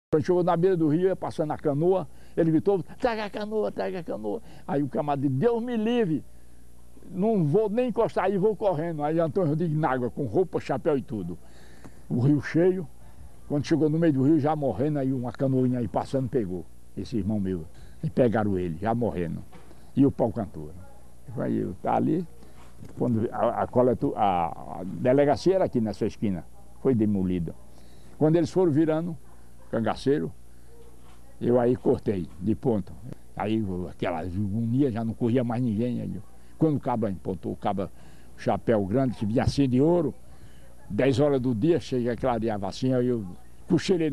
Quando chegou na beira do rio, ia passando a canoa, ele gritou, traga a canoa, traga a canoa. Aí o camarada disse, Deus me livre, não vou nem encostar aí, vou correndo. Aí Antônio Rodrigues na água, com roupa, chapéu e tudo. O rio cheio, quando chegou no meio do rio, já morrendo, aí uma canoinha aí passando, pegou esse irmão meu. E pegaram ele, já morrendo. E o pau cantor. Aí tá ali, quando a delegacia era aqui nessa esquina, foi demolida. Quando eles foram virando, cangaceiro, eu aí cortei de ponta. Aí aquela agonia, já não corria mais ninguém. Aí, quando o cabo empontou, o chapéu grande, que vinha assim de ouro, 10 horas do dia, chega a clareava assim, aí eu cochilei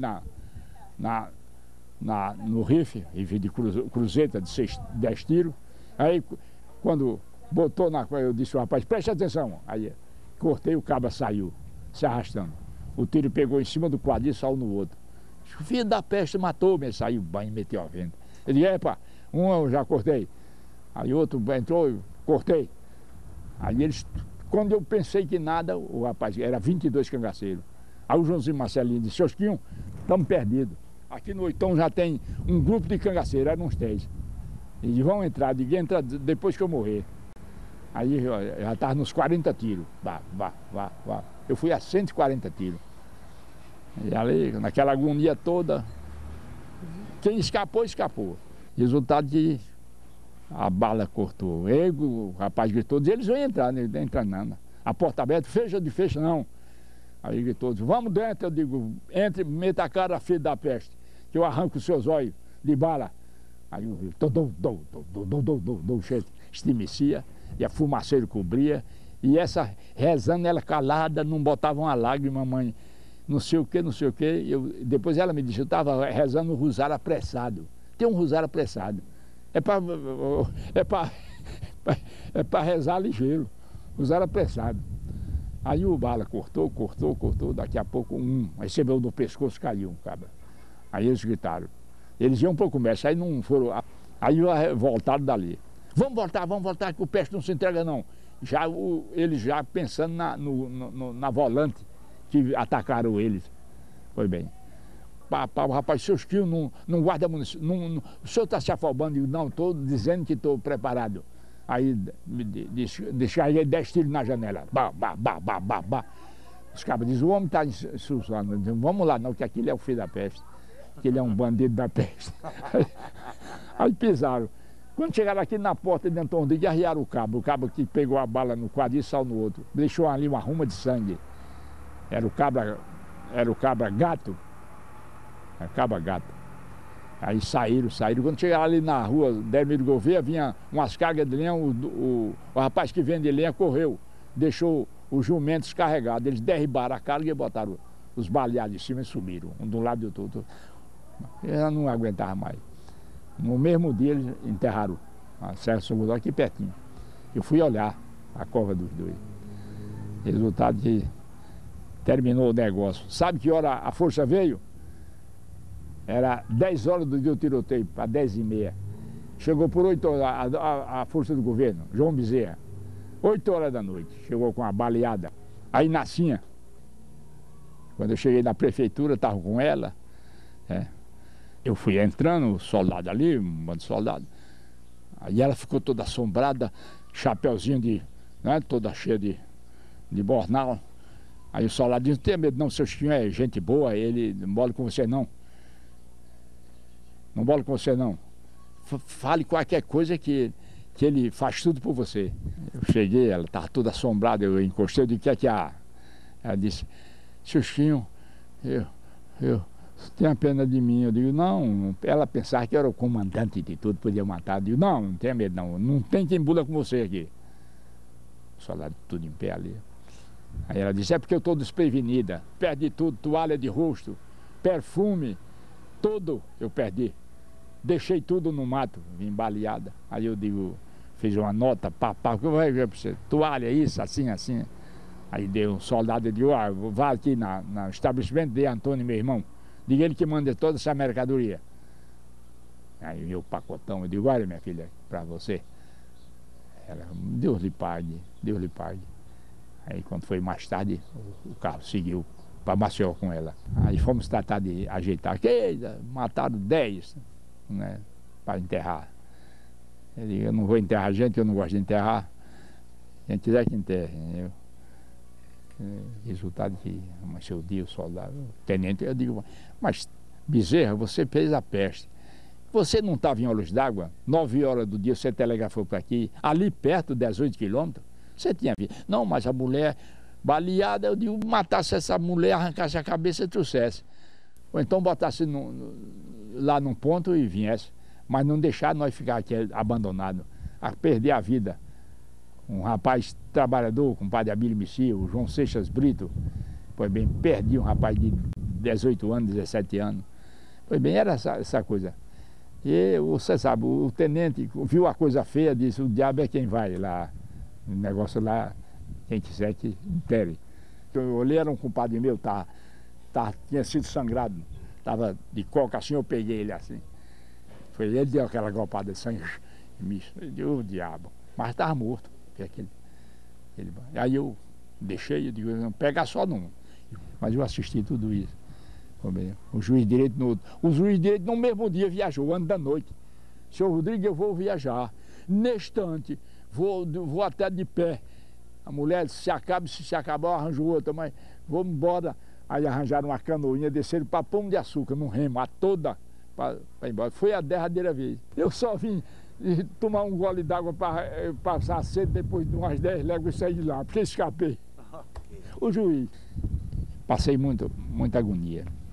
no rifle de cruzeta de 10 tiros. Aí quando botou eu disse ao rapaz, preste atenção. Aí cortei, o cabo saiu, se arrastando. O tiro pegou em cima do quadril e saiu no outro. O filho da peste matou, mas saiu bem, meteu a venda. Ele disse, epa, um eu já cortei. Aí outro entrou, eu cortei. Aí eles, quando eu pensei que nada, o rapaz, era 22 cangaceiros. Aí o Joãozinho Marcelinho disse, Xosquinho, estamos perdidos. Aqui no Oitão já tem um grupo de cangaceiros, eram uns 10. E disse, vão entrar, ninguém entra depois que eu morrer. Aí já estava nos 40 tiros. Vá. Eu fui a 140 tiros. E ali, naquela agonia toda, quem escapou, escapou. Resultado que a bala cortou. O rapaz gritou, eles vão entrar, não entra nada. A porta aberta, fecha não. Aí gritou, vamos dentro, eu digo, entre, meta a cara, filho da peste, que eu arranco os seus olhos de bala. Aí eu o cheiro estremecia, e a fumaceira cobria, e essa rezando, ela calada, não botava uma lágrima, mãe. Não sei o que. Depois ela me disse, eu estava rezando um rosário apressado. Tem um rosário apressado. É para rezar ligeiro. Rosário apressado. Aí o bala cortou. Daqui a pouco recebeu no pescoço, caiu um cabra. Aí eles gritaram. Eles iam para o comércio, aí não foram. Aí voltaram dali. Vamos voltar, que o peste não se entrega não. Eles já pensando na volante, que atacaram eles. Foi bem. O rapaz, seus tios não guardam munição. O senhor está se afobando? Eu digo, não, estou dizendo que estou preparado. Aí deixaram 10 tiros na janela. Bah. Os cabos dizem, o homem está sussurrando. Vamos lá, não, que aquele é o filho da peste. Que ele é um bandido da peste. Aí pisaram. Quando chegaram aqui na porta de Antônio Rodrigues, arriaram o cabo que pegou a bala no quadril e saiu no outro. Deixou ali uma ruma de sangue. Era o cabra gato. Aí saíram. Quando chegaram ali na rua Dermiro Gouveia, vinha umas cargas de lenha, o rapaz que vende lenha correu, deixou os jumentos carregados. Eles derribaram a carga e botaram os baleados em cima e subiram, um do lado e do outro. Eu não aguentava mais. No mesmo dia eles enterraram a Serra São aqui pertinho. Eu fui olhar a cova dos dois. Resultado que terminou o negócio. Sabe que hora a força veio? Era 10 horas do dia o tiroteio, para 10h30. Chegou por 8 horas a força do governo, João Bezerra. 8 horas da noite, chegou com a baleada. Aí Nascinha, quando eu cheguei na prefeitura, estava com ela. Eu fui entrando, o soldado ali, um bando de soldado. Aí ela ficou toda assombrada, chapeuzinho toda cheia de bornal. Aí o soldado disse, não tenha medo não, seu Chiquinho é gente boa, ele não bola com você não. Não bola com você não. Fale qualquer coisa que ele faz tudo por você. Eu cheguei, ela estava toda assombrada, eu encostei, eu disse, o que é que há? Ela disse, seu Chiquinho, eu tenha pena de mim. Eu digo, não, ela pensava que eu era o comandante de tudo, podia matar. Eu digo, não tenha medo não tem quem bula com você aqui. O soldado tudo em pé ali. Aí ela disse, é porque eu estou desprevenida, perdi tudo, toalha de rosto, perfume, tudo eu perdi. Deixei tudo no mato, vim baleada. Aí eu digo, fiz uma nota, o que eu vou ver para você? Toalha, isso, assim. Aí deu um soldado, eu digo, vá aqui no estabelecimento de Antônio, meu irmão, diga ele que manda toda essa mercadoria. Aí veio o pacotão, eu digo, olha minha filha, para você. Ela, Deus lhe pague. Aí quando foi mais tarde, o carro seguiu para Maceió com ela. Aí fomos tratar de ajeitar. Que mataram 10, né, para enterrar. Ele, eu não vou enterrar gente, eu não gosto de enterrar. Quem quiser que enterre. Resultado que amanheceu o dia, o soldado, o tenente, eu digo, mas Bezerra, você fez a peste. Você não estava em Olhos d'Água, 9 horas do dia, você telegrafou para aqui, ali perto, 18 quilômetros, você tinha visto. Não, mas a mulher baleada, eu digo, matasse essa mulher, arrancasse a cabeça e trouxesse. Ou então botasse lá num ponto e viesse. Mas não deixar nós ficar aqui abandonados, a perder a vida. Um rapaz trabalhador, com o padre Abílio Messia, o João Seixas Brito, pois bem, perdi um rapaz de 18 anos, 17 anos. Pois bem, era essa coisa. E você sabe, o tenente viu a coisa feia, disse, o diabo é quem vai lá, o negócio lá, quem quiser que entere. Eu olhei, era um compadre meu, tinha sido sangrado, estava de coca assim, eu peguei ele assim. Foi ele que deu aquela golpada de sangue, me deu o diabo, mas estava morto. Aí eu deixei, eu digo, não pegar só não. Mas eu assisti tudo isso. O juiz de direito no mesmo dia viajou, ano da noite. Senhor Rodrigo, eu vou viajar. Neste instante, vou até de pé. A mulher, se acabar, eu arranjo outra, mas vamos embora. Aí arranjaram uma canoinha, desceram para Pão de Açúcar, num remo, a toda, para ir embora. Foi a derradeira vez. Eu só vim tomar um gole d'água para passar cedo, depois de umas 10 léguas e sair de lá, porque escapei. O juiz. Passei muita agonia.